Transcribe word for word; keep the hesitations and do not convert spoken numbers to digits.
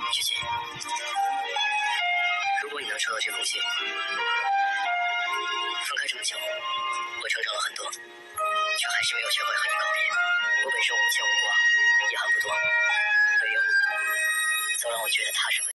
徐锦，如果你能收到这封信，分开这么久，我成长了很多，却还是没有学会和你告别。我本身无牵无挂，遗憾不多，唯有你，总让我觉得踏实。